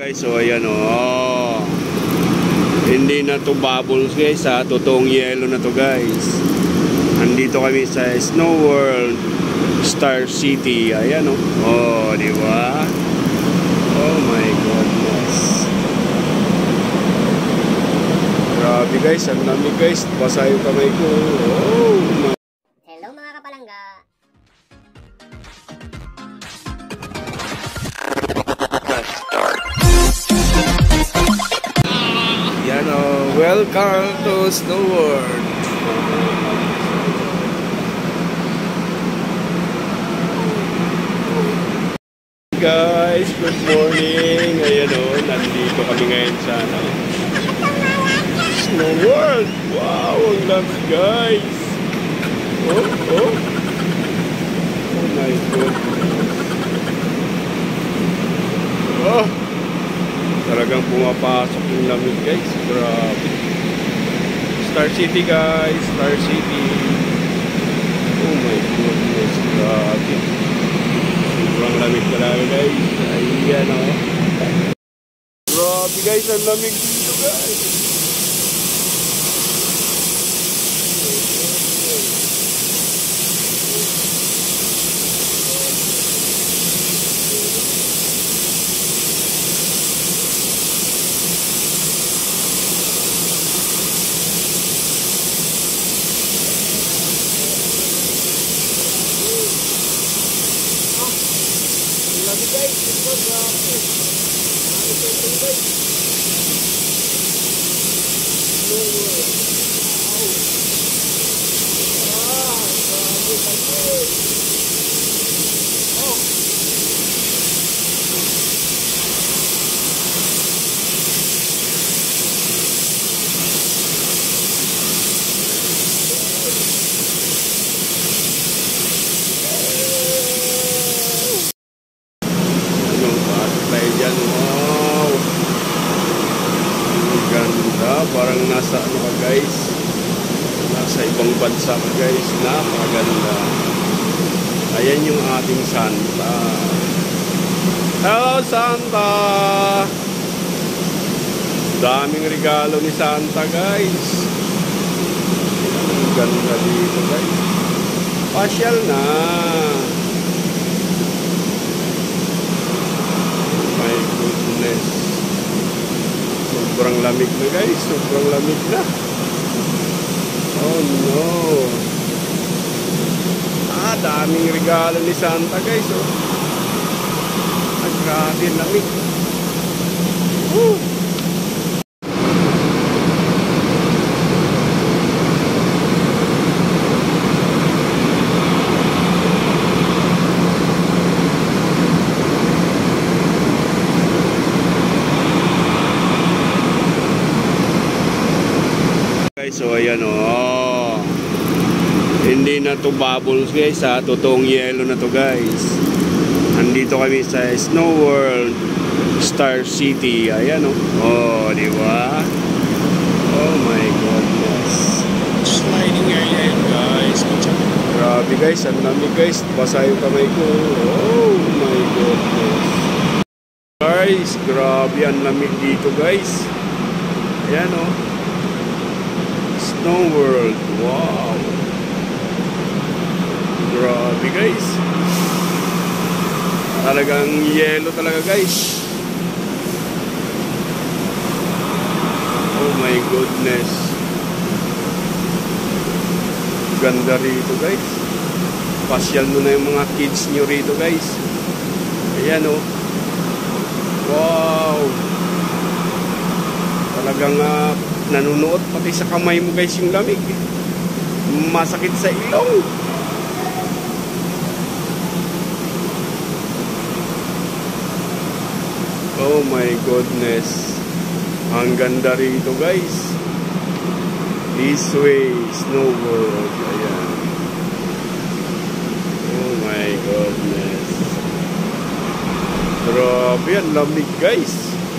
Guys, so ayan o. Hindi na to bubbles guys ha. Totoong yelo na to guys. Andito kami sa Snow World Star City. Ayan o. Oh, di ba? Oh my goodness. Grabe guys, ang lamig guys. Basa yung kamay ko. Oh my. Hello mga kapalangga. Yan o. Welcome to Snow World. Guys, good morning. Ayan o, nandito kami ngayon sa Snow World. Wow, ang lamig guys. Oh, oh. Oh my God. Oh, talagang pumapasok yung lamig guys. Grabe. Star City guys, Star City. Oh my goodness, grabe. Sobrang lamig talaga guys. Ayan o. Grabe guys, ang lamig dito guys. Grabe guys, ito grabe. Grabe ito guys. Snow World. Wow. Grabe guys. Oh. Wow, ang ganda, parang nasa ano ka guys, nasa ibang bansa ka guys, napakaganda. Ayan yung ating Santa. Hello Santa, daming regalo ni Santa guys. Ang ganda dito guys, pasyal na. My goodness. Sobrang lamig na guys. Sobrang lamig na. Oh no. Daming regalo ni Santa guys. Oh. Grabe lamig. Woo. So ayan o, hindi na to bubbles guys ha, totoong yelo na to guys. Andito kami sa Snow World Star City. Ayan o, oh di ba? Oh my goodness. Sliding area yun guys. Grabe guys, ang lamig guys. Basa yung kamay ko. Oh my goodness. Guys, grabe ang lamig dito guys. Ayan o, Snow World. Wow. Grabe guys. Talagang yelo talaga guys. Oh my goodness. Ganda rito guys. Pasyal mo na yung mga kids nyo rito guys. Ayan o. Wow. Talagang nanunuot pati sa kamay mo guys yung lamig. Masakit sa ilong. Oh my goodness. Ang ganda rito guys. This way, Snow World. Ayan. Oh my goodness. Grabe, ang lamig guys.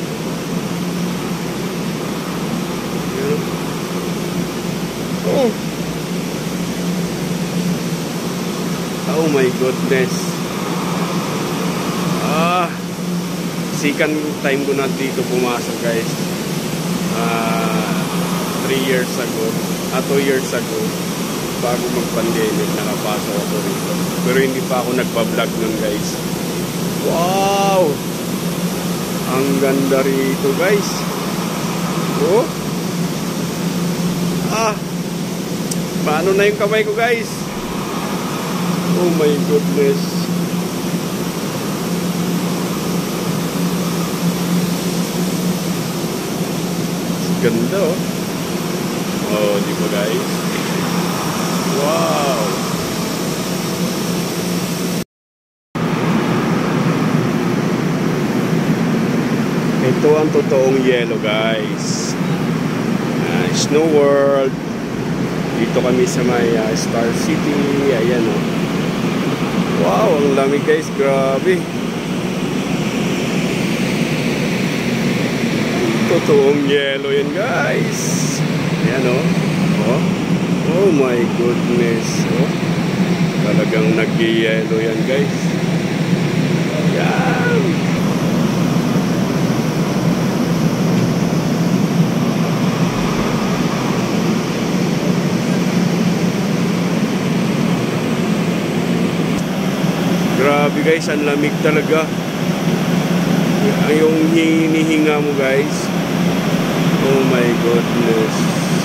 Oh. Oh my goodness. second time ko na dito pumasok guys. 3 years ago, 2 years ago, bago mag-pandemic, nakapasok ako rito. Pero hindi pa ako nagpa-vlog nun guys. Wow! Ang ganda rito guys. Oh! Paano na yung kamay ko guys? Oh my goodness. Ganda oh. Oh, di ba guys? Wow! Ito ang totoong yelo guys. Snow World. Dito kami sa may Star City. Ayan oh. Wow, ang lamig guys. Grabe. Totoong yelo yan guys. Ayan oh. Oh my goodness. Oh. Talagang nag-yelo yan guys. Ayan. Grabe guys, ang lamig talaga. Yung hinihinga mo guys. Oh my goodness.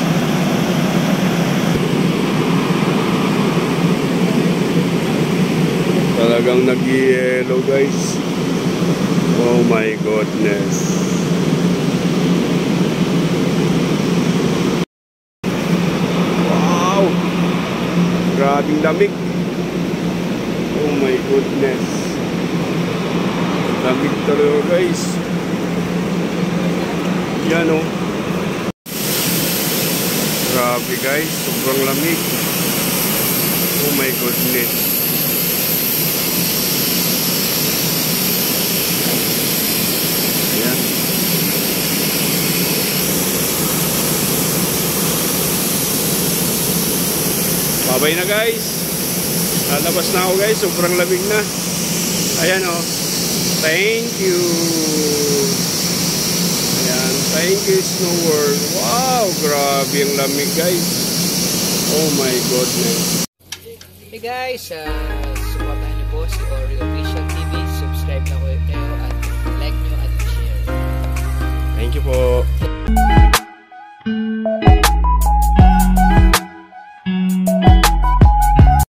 Talagang nag-yellow guys. Oh my goodness. Wow! Grabing lamig. Oh my goodness. Lamig talaga guys. Yan oh. Grabe guys, sobrang lamig. Oh my goodness. Ayan. Babay na guys. Lalabas na ako guys, sobrang lamig na. Ayan oh. Thank you. Ayan, thank you Snow World. Wow, grabe ang lamig guys. Oh my goodness. Hey guys, supportan niyo po si Oreo Official TV. Subscribe na kayo at like nyo at share. Thank you po.